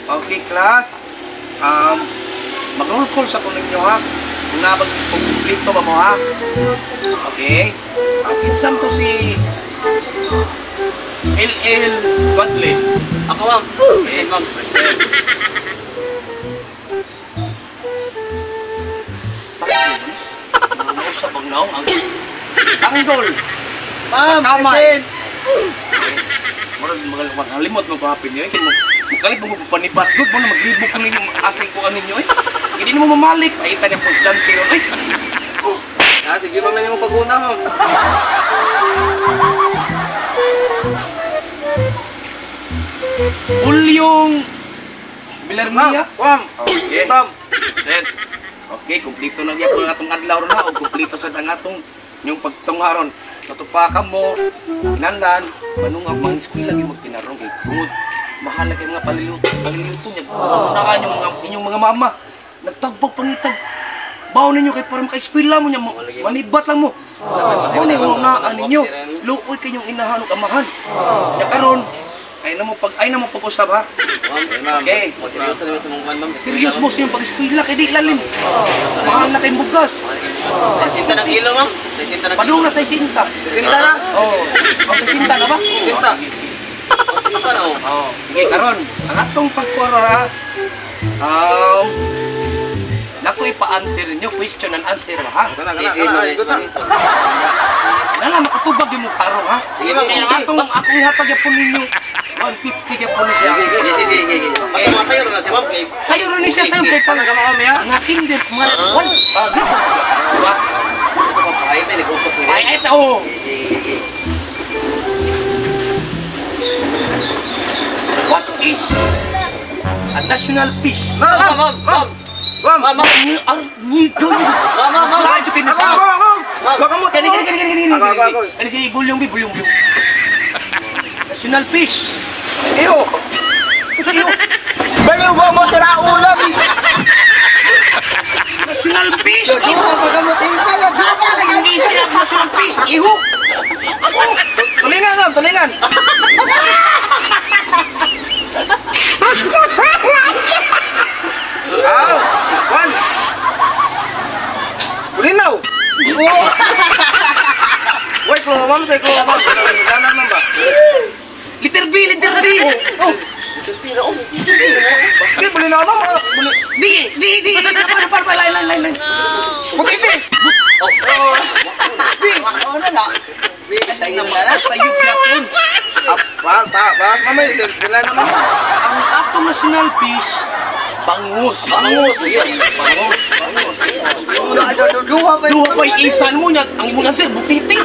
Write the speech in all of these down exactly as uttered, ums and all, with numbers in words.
Okay, class. Um, mag-roll call sa kunin nyo ha. Kung nabag kumplito ba mo ha. Okay. Ang pinsan to si L L Godless. Ako ma'am. Okay, ma'am. Present. Sa bangnaw ang tanggol. Ma'am, present. Murag mga makalimot mo kahapin niyo eh. Mukalit mo mo panibat. Good mo na maglibok ko ninyo asay ko anin niyo eh. Hindi mo mamalik. Ay, tanya po sila pero ay. Ah, sige ma'am, hindi mo pag-una ma'am. Ulyong Bilarmia. Ma'am, Okay. ma'am. Set. Okay, kumpleto na niya kung atong adlaw na o kumpleto sa atong yung pagtungharon. Natupakan mo, kinanlan, manungag mga eskwela yung magtinarong kay tungod. Mahal na kay mga paliluto, paliluto niya. Unahan yung mga inyong mga mama. Nagtagbag pangitag. Bawo ninyo kay parang ka-eskwela mo niya, manibat lang mo. Bawo ninyo unaan ninyo. Luoy kayong inahanong amahan. Ya karon, ay na mo pag ay na mo pag-usap ha. Okay. Seryoso naman sa mga ma'am. Serious mo siyang pag-eskwela kay di lalim. Mahal na kayong bugas. Sinta ng kilo ma'am. Sinta ng Padung na sa sinta. Tinta na? Oo. O sa sinta na ba? Tinta. Sinta na oh. Oo. Sige, karon. Ang atong pagkoro ha. Um, Naku ipa-answer ninyo. Question and answer ha. Kana, kana, kana. Ito na. Nala, makatubag yung mong tarong ha. Sige, ma'am. Kaya atong akong hatag yapon ninyo. one fifty yapon niya. Sige, sige, sige. Basta mga sayo na si ma'am kay. Sayo rin siya sa'yo kay pang Kami ha? nga kinder. Mga one. Diba? Ito pa pa. Ay, tayo nag-upo po. Ay, ay, oo. Sige. What is a national fish? Ma'am, Ma'am, ma'am, ma'am. ma'am, Ma'am, ma'am. Ni Arnigo. Ma'am, ma'am, ma'am. Radyo Ako, kinasa. ako, ako. Wag ka mo, Kani, kani, kani, kani, kani, Ako, ako, ako. kani si Gulyong Bi, Bulyong Bi. National fish. Iyo. Iyo. Bayo ba mo tira ulam? National fish. Iyo mo pag mo tisa lang. Dapat lang yung isa yung national fish. Iho. Tulingan ma'am, tulingan. Aw, one. Kulinaw. Wait, ko ma'am, say ko ma'am. Sana ma'am ba? Liter B, liter B. Oh. Bakit kulinaw ma'am? Buli- Di, di, di. Napal, napal, napal. Lain, lain, lain, lain. Buti pi. Ano na na? Sa inang mga sayop yapon. Ba, ta, ba, ma'am, sila naman. Ang atong national fish, bangus. Bangus. Bangus. Bangus. Duha pa Duha pa yung isan mo niya. Ang imungan sir, butiti.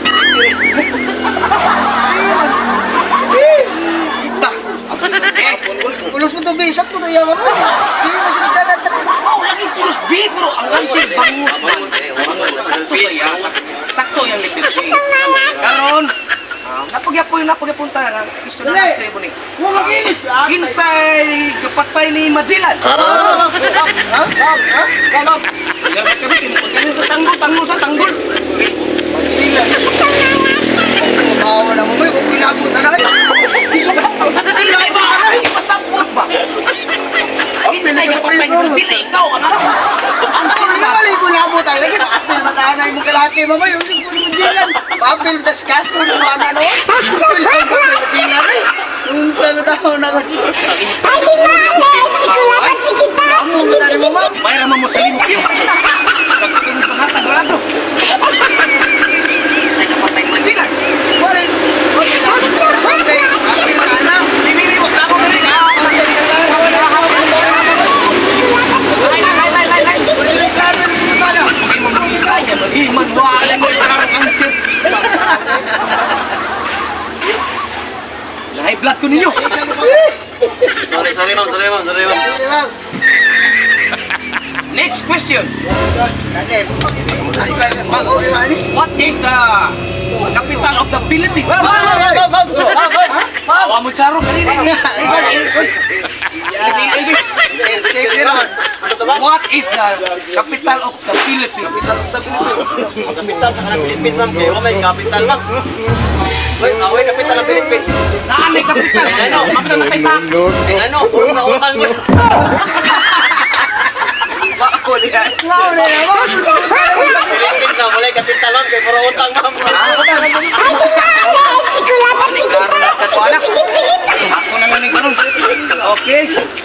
Ita. Eh, Ulos mo to, be. Sakto to yaman mo. Hindi mo siya nagdalat. oh, lagi pulos B, pero ang answer, bangus. Sakto ba yan? Sakto yan, liter B. Karon, napagyapo yung napagyapunta na. Gusto na nasa ibo ni. Huwag mag-inis. Kinsay, kapatay ni Magellan. Ha? Ha? Ha? Ha? Ma'am. Yan sa kami, ganyan sa tanggol, tanggol sa tanggol. Sila. Bawa na mo, may kung pinagot na lang. Ay, ba? Ay, pasapot ba? Kinsay, kapatay ni Magellan. Ikaw, anak. Ang Hindi na mali ko na mo tayo. Lagi na-apil matanay mo kalaki. Mama, yung simpo ni Magellan. Pa-apil, tas kaso ng mga ano. Apil lang ba ni Magellan eh. Kung saan na tao na lang. Ay, di ba? Ay, sige pa. Amo mo na rin mo, ma'am. Mayroon mo sa limok yun. Nagkakong pangatag rado. Kinsay, kapatay ni Magellan. Wala. Apil, apil ka na. Bibiri, wag na ako na rin. Ah, Apil ka na. Hawala, hawala. Ay, ay, ay, ay, ay. Ay, mag-iman, wala mo yung parang answer. High blood ko ninyo. Sorry, sorry ma'am, sorry ma'am, sorry ma'am. Sorry, ma'am. Next question. Kanin. Bago yung ano? What is the capital of the Philippines? Ma'am, ma'am, ma'am, ma'am. Awa mo klaro kanina. What is the capital of the Philippines? Kapital sa Pilipinas, ma'am. Kaya may kapital ma'am. Uy, away kapital ng Philippines. Naanay kapital. Ano? Magkamatay pa. Ay ano, puro na utang mo. Bako niya. Wow, na naman. Philippines na, wala kapitalon, kaya puro utang ma'am. Ako na lang karon. Okay.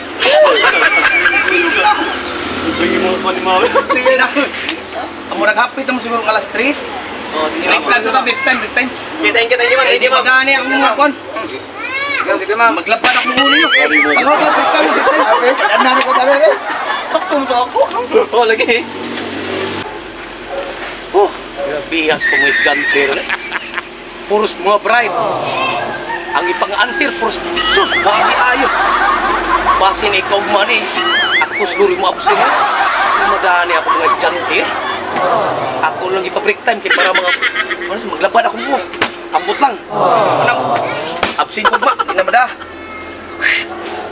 Bigyan mo pa ni Mami. Sige na. Amo naghapit mo siguro ng alas tres. Oh, sige Break time to ta, break time, break time. Kitain kita ni Ma'am, Ay, hindi di Ma'am. magani ako mga kon. Sige, ma'am. Maglabad ako ng ulo niyo. Ako ba break time, break time. Sabi, andan ko talaga. Takton ba ako? Oh, lagi. Oh, grabihas ko mo isgante ron. Puros mga bribe. Ang ipang-answer, puros sus, wagi ayo. Basin ikaw man eh. Ako siguro mo absent ha. Madani ako mga estudyante eh. Ako lang ipa-break time kaya para mga ano, maglabad ako mo. Ambot lang. Ano? Absent ko ba? Hindi na mada.